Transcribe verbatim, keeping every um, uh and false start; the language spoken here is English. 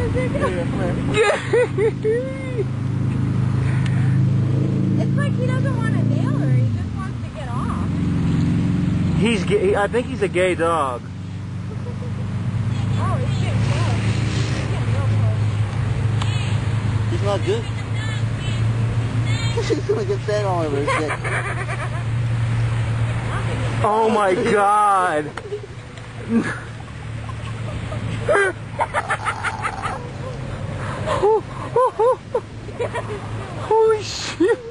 It's like he doesn't want to nail her, he just wants to get off. He's gay. I think he's a gay dog. Oh, he's getting close. He's getting real close. He's not good. He's gonna get fat all over his dick. Oh my god. Holy shit.